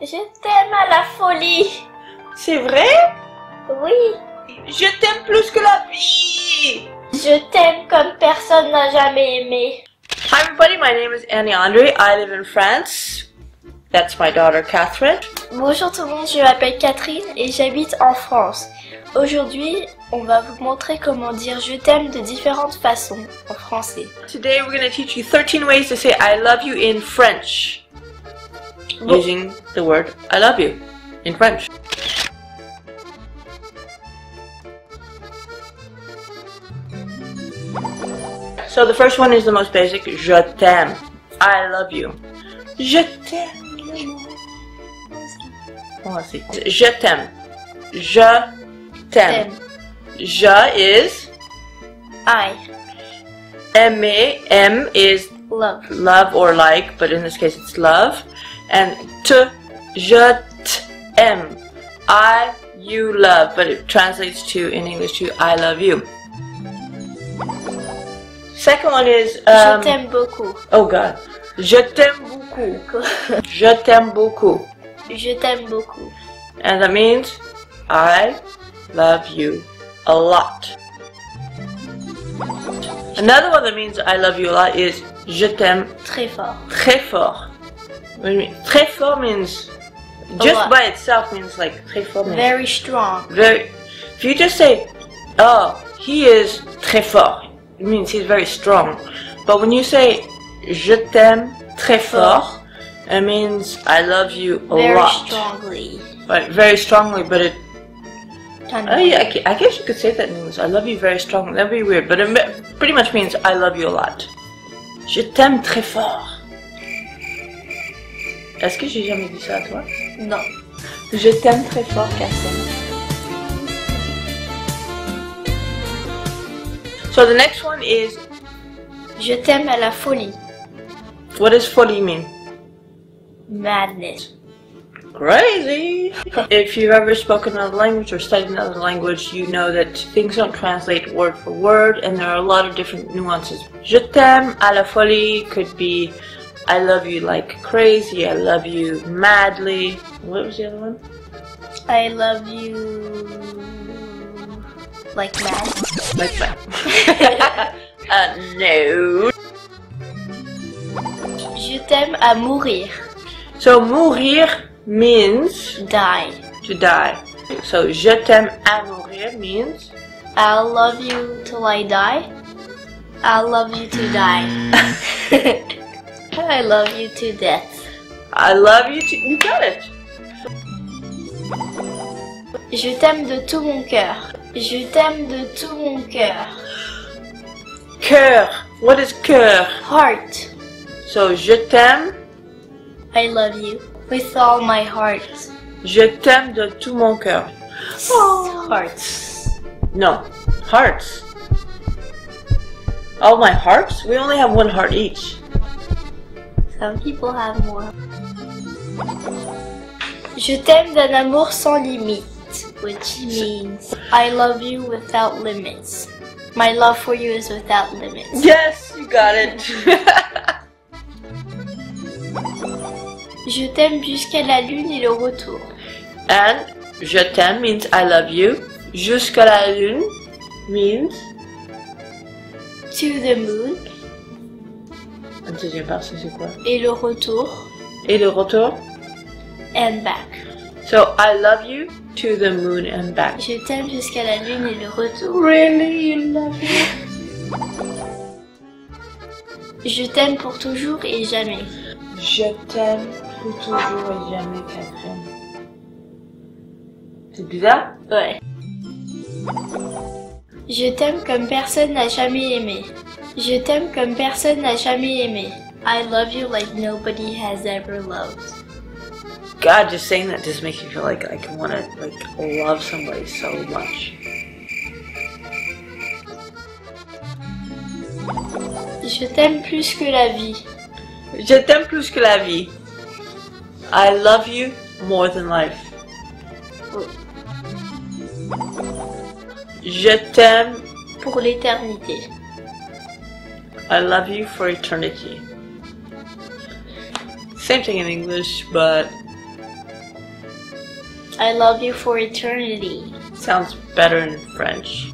Je t'aime à la folie. C'est vrai? Oui. Je t'aime plus que la vie. Je t'aime comme personne n'a jamais aimé. Hi everybody, my name is Annie Andre. I live in France. That's my daughter Catherine. Bonjour tout le monde, je m'appelle Catherine et j'habite en France. Aujourd'hui, on va vous montrer comment dire je t'aime de différentes façons en français. Today we're going to teach you 13 ways to say I love you in French. Using the word I love you in French. So the first one is the most basic. Je t'aime. I love you. Je t'aime. Je t'aime. Je t'aime. Je is I. Aimer. M is Love. Or like, but in this case it's love. And je t'aime. You love, but it translates to, in English, to I love you. Second one is je t'aime beaucoup. Oh God. Je t'aime beaucoup. Je t'aime beaucoup. Je t'aime beaucoup. And that means I love you a lot. Another one that means I love you a lot is je t'aime Très fort. très fort. What do you mean? Très fort means just by itself means like très fort means Very strong. very. If you just say, oh, he is très fort, it means he's very strong. But when you say je t'aime très fort, it means I love you a Very lot. strongly. But very strongly, but it. Kind Oh of. yeah, I guess you could say that in English. I love you very strongly. That'd be weird, but it pretty much means I love you a lot. Je t'aime très fort. Est-ce que j'ai jamais dit ça à toi? Non. Je t'aime très fort, Catherine. So the next one is, Je t'aime à la folie. what does folie mean? Madness. Crazy! If you've ever spoken another language or studied another language, you know that things don't translate word for word and there are a lot of different nuances. Je t'aime à la folie could be I love you like crazy, I love you madly. What was the other one? I love you like mad. Like that. No. Je t'aime à mourir. So mourir means Die. to die. So je t'aime à mourir means I'll love you till I die. I'll love you to die. I love you to death. I love you to, you got it. Je t'aime de tout mon cœur. Je t'aime de tout mon cœur. Cœur. What is cœur? Heart. So je t'aime. I love you with all my heart. Je t'aime de tout mon cœur. Hearts. No, hearts. All my hearts? We only have one heart each. Some people have more. Je t'aime d'un amour sans limite, which means I love you without limits. My love for you is without limits. Yes, you got it. Je t'aime jusqu'à la lune et le retour. And je t'aime means I love you. Jusqu'à la lune means To the moon la deuxième partie c'est quoi? et le retour. Et le retour? And back. So I love you to the moon and back. Je t'aime jusqu'à la lune et le retour. Really, you love me? Je t'aime pour toujours et jamais. Je t'aime pour toujours et jamais, Catherine. C'est bizarre? Ouais. Je t'aime comme personne n'a jamais aimé. Je t'aime comme personne n'a jamais aimé. I love you like nobody has ever loved. God, just saying that just makes me feel like I want to like love somebody so much. Je t'aime plus que la vie. Je t'aime plus que la vie. I love you more than life. Je t'aime pour l'éternité. I love you for eternity. Same thing in English, but I love you for eternity. Sounds better in French.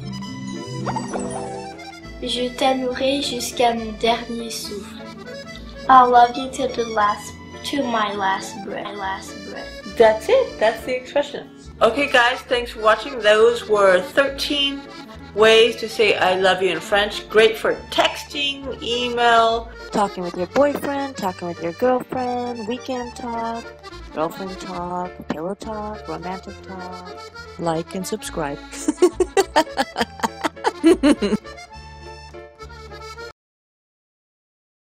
Je t'aimerai jusqu'à mon dernier souffle. I'll love you to my last breath. That's it. That's the expression. Okay, guys, thanks for watching. Those were 13 ways to say I love you in French. Great for texting, email, Talking with your boyfriend, talking with your girlfriend, weekend talk, girlfriend talk, pillow talk, romantic talk. Like and subscribe.